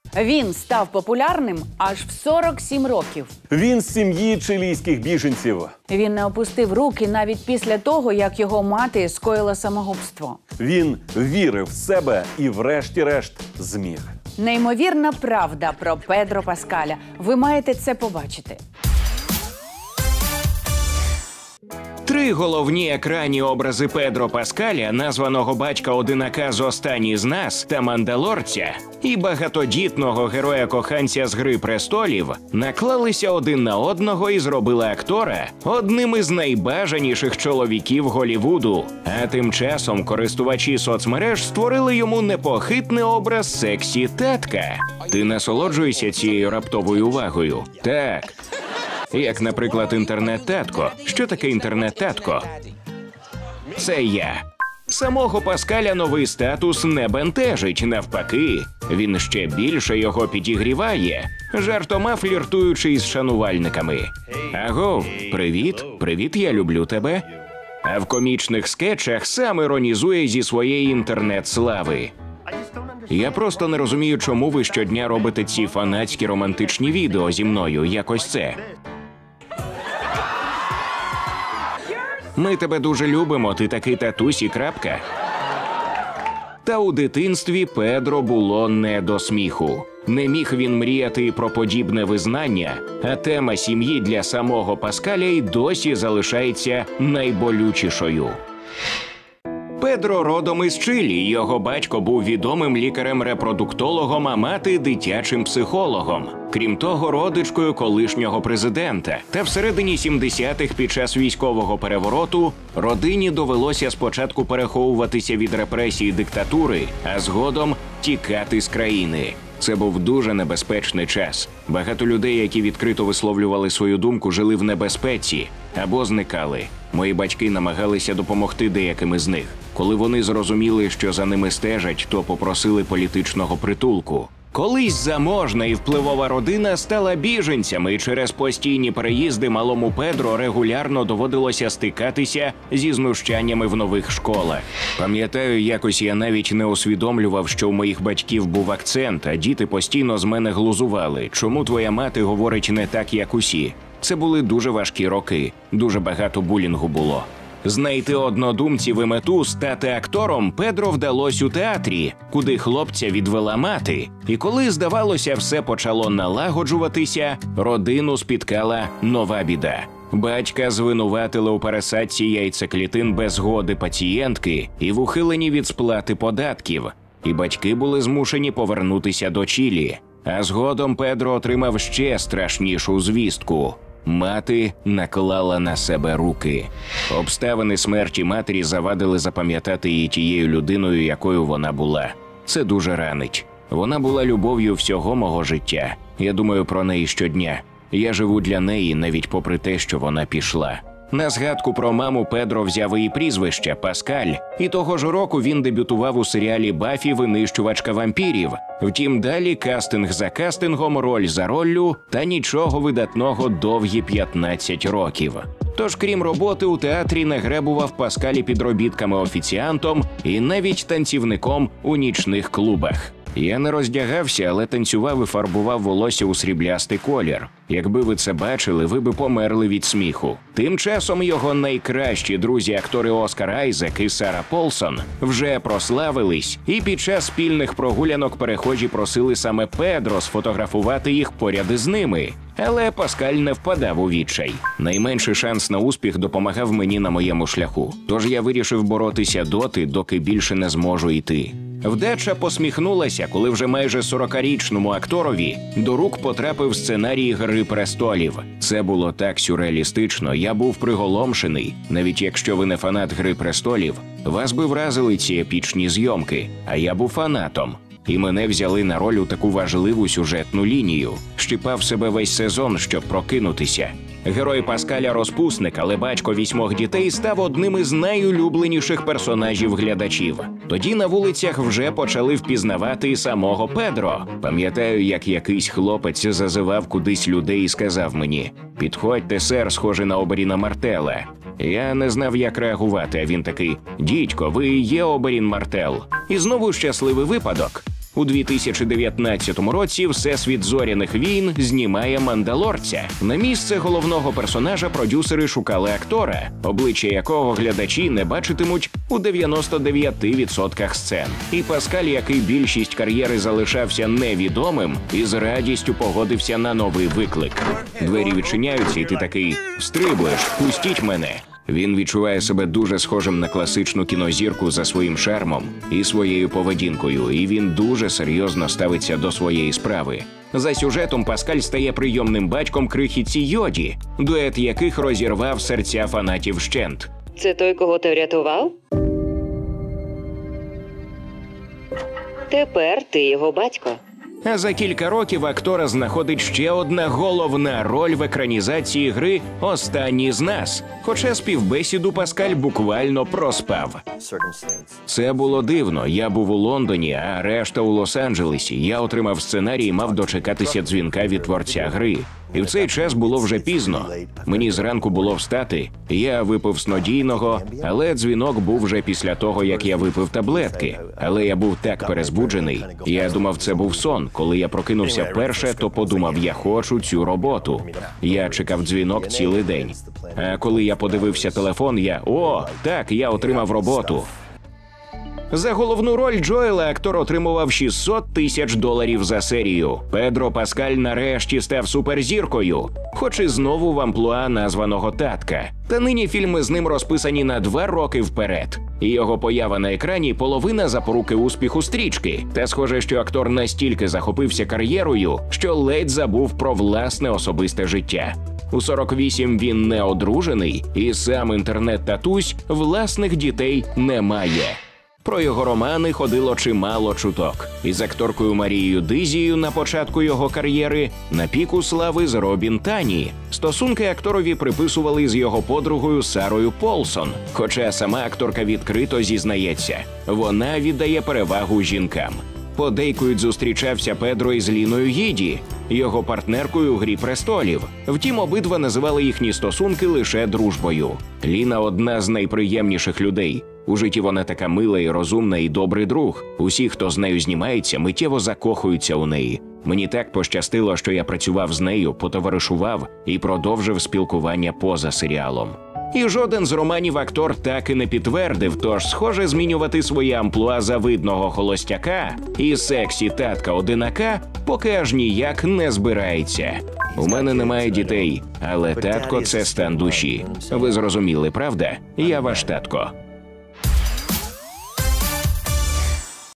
Він став популярним аж в 47 років. Він з сім'ї чилійських біженців. Він не опустив руки навіть після того, як його мати скоїла самогубство. Він вірив в себе і врешті-решт зміг. Неймовірна правда про Педро Паскаля. Ви маєте це побачити. 3 головні екранні образи Педро Паскаля, названого батька-одинака з «Останній з нас» та «Мандалорця», і багатодітного героя-коханця з «Гри престолів» наклалися один на одного і зробили актора одним із найбажаніших чоловіків Голлівуду. А тим часом користувачі соцмереж створили йому непохитний образ сексі-татка. Ти насолоджуєшся цією раптовою увагою? Так. Як, наприклад, інтернет-татко. Що таке інтернет-татко? Це я. Самого Паскаля новий статус не бентежить, навпаки. Він ще більше його підігріває, жартома фліртуючи із шанувальниками. Агов, привіт, я люблю тебе. А в комічних скетчах сам іронізує зі своєї інтернет-слави. Я просто не розумію, чому ви щодня робите ці фанатські романтичні відео зі мною, якось це. Ми тебе дуже любимо, ти такий татусь і крапка. Та у дитинстві Педро було не до сміху. Не міг він мріяти про подібне визнання, а тема сім'ї для самого Паскаля й досі залишається найболючішою. Педро родом із Чилі, його батько був відомим лікарем-репродуктологом, а мати – дитячим психологом. Крім того, родичкою колишнього президента. Та всередині 70-х під час військового перевороту родині довелося спочатку переховуватися від репресій диктатури, а згодом тікати з країни. Це був дуже небезпечний час. Багато людей, які відкрито висловлювали свою думку, жили в небезпеці або зникали. Мої батьки намагалися допомогти деяким із них. Коли вони зрозуміли, що за ними стежать, то попросили політичного притулку. Колись заможна і впливова родина стала біженцями, і через постійні переїзди малому Педро регулярно доводилося стикатися зі знущаннями в нових школах. Пам'ятаю, якось я навіть не усвідомлював, що у моїх батьків був акцент, а діти постійно з мене глузували. Чому твоя мати говорить не так, як усі? Це були дуже важкі роки, дуже багато булінгу було. Знайти однодумців і мету стати актором Педро вдалося у театрі, куди хлопця відвела мати. І коли, здавалося, все почало налагоджуватися, родину спіткала нова біда. Батька звинуватили у пересадці яйцеклітин без згоди пацієнтки і в ухиленні від сплати податків. І батьки були змушені повернутися до Чилі. А згодом Педро отримав ще страшнішу звістку. Мати наклала на себе руки. Обставини смерті матері завадили запам'ятати її тією людиною, якою вона була. Це дуже ранить. Вона була любов'ю всього мого життя. Я думаю про неї щодня. Я живу для неї, навіть попри те, що вона пішла. На згадку про маму Педро взяв її прізвище – Паскаль, і того ж року він дебютував у серіалі «Баффі. Винищувачка вампірів». Втім, далі кастинг за кастингом, роль за роллю та нічого видатного довгі 15 років. Тож, крім роботи, у театрі не гребував Паскаль і підробітками офіціантом і навіть танцівником у нічних клубах. Я не роздягався, але танцював і фарбував волосся у сріблястий колір. Якби ви це бачили, ви би померли від сміху. Тим часом його найкращі друзі-актори Оскар Айзек і Сара Полсон вже прославились, і під час спільних прогулянок перехожі просили саме Педро сфотографувати їх поряд із ними. Але Паскаль не впадав у відчай. Найменший шанс на успіх допомагав мені на моєму шляху. Тож я вирішив боротися доти, доки більше не зможу йти. Вдача посміхнулася, коли вже майже 40-річному акторові до рук потрапив сценарій «Гри престолів». Це було так сюрреалістично, я був приголомшений. Навіть якщо ви не фанат «Гри престолів», вас би вразили ці епічні зйомки, а я був фанатом. І мене взяли на роль у таку важливу сюжетну лінію. Щипав себе весь сезон, щоб прокинутися. Герой Паскаля – розпусник, але батько 8 дітей став одним із найулюбленіших персонажів глядачів. Тоді на вулицях вже почали впізнавати і самого Педро. Пам'ятаю, як якийсь хлопець зазивав кудись людей і сказав мені: «Підходьте, сер, схожий на Оберіна Мартела». Я не знав, як реагувати, а він такий: «Дідько, ви і є Оберін Мартел». І знову щасливий випадок. У 2019 році Всесвіт зоряних війн знімає «Мандалорця». На місце головного персонажа продюсери шукали актора, обличчя якого глядачі не бачитимуть у 99% сцен. І Паскаль, який більшість кар'єри залишався невідомим, із радістю погодився на новий виклик. Двері відчиняються, і ти такий «Стрибуєш, пустіть мене». Він відчуває себе дуже схожим на класичну кінозірку за своїм шармом і своєю поведінкою, і він дуже серйозно ставиться до своєї справи. За сюжетом Паскаль стає прийомним батьком крихітці Йоді, дует яких розірвав серця фанатів вщент. Це той, кого ти врятував? Тепер ти його батько. А за кілька років актора знаходить ще одна головна роль в екранізації гри «Останній з нас», хоча співбесіду Паскаль буквально проспав. Це було дивно. Я був у Лондоні, а решта у Лос-Анджелесі. Я отримав сценарій і мав дочекатися дзвінка від творця гри. І в цей час було вже пізно. Мені зранку було встати. Я випив снодійного, але дзвінок був вже після того, як я випив таблетки. Але я був так перезбуджений. Я думав, це був сон. Коли я прокинувся вперше, то подумав, я хочу цю роботу. Я чекав дзвінок цілий день. А коли я подивився телефон, я отримав роботу. За головну роль Джоела актор отримував $600 000 за серію. Педро Паскаль нарешті став суперзіркою, хоч і знову в амплуа названого татка. Та нині фільми з ним розписані на 2 роки вперед. І його поява на екрані – половина запоруки успіху стрічки. Та схоже, що актор настільки захопився кар'єрою, що ледь забув про власне особисте життя. У 48 він не одружений, і сам інтернет-татусь власних дітей не має. Про його романи ходило чимало чуток. Із акторкою Марією Дизією на початку його кар'єри, на піку слави з Робін Тані. Стосунки акторові приписували з його подругою Сарою Полсон, хоча сама акторка відкрито зізнається, вона віддає перевагу жінкам. Подейкують, зустрічався Педро із Ліною Гіді, його партнеркою у «Грі престолів». Втім, обидва називали їхні стосунки лише дружбою. Ліна – одна з найприємніших людей. У житті вона така мила і розумна, і добрий друг. Усі, хто з нею знімається, миттєво закохуються у неї. Мені так пощастило, що я працював з нею, потоваришував і продовжив спілкування поза серіалом. І жоден з романів актор так і не підтвердив, тож, схоже, змінювати своє амплуа завидного холостяка і сексі татка-одинака поки аж ніяк не збирається. У мене немає дітей, але татко – це стан душі. Ви зрозуміли, правда? Я ваш татко.